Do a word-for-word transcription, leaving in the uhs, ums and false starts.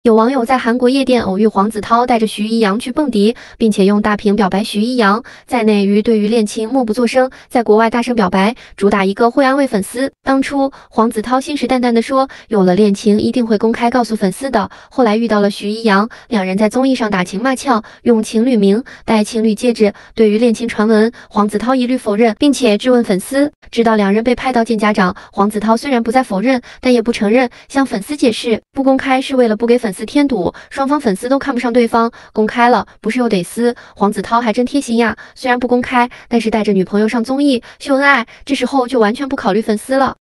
有网友在韩国夜店偶遇黄子韬带着徐一洋去蹦迪，并且用大屏表白徐一洋，在内娱对于恋情默不作声，在国外大声表白，主打一个会安慰粉丝。当初黄子韬信誓旦旦地说，有了恋情一定会公开告诉粉丝的。后来遇到了徐一洋，两人在综艺上打情骂俏，用情侣名戴情侣戒指。对于恋情传闻，黄子韬一律否认，并且质问粉丝。直到两人被拍到见家长，黄子韬虽然不再否认，但也不承认，向粉丝解释，不公开是为了不给粉丝添堵，双方粉丝都看不上对方，公开了不是又得撕。黄子韬还真贴心呀，虽然不公开，但是带着女朋友上综艺秀恩爱，这时候就完全不考虑粉丝了。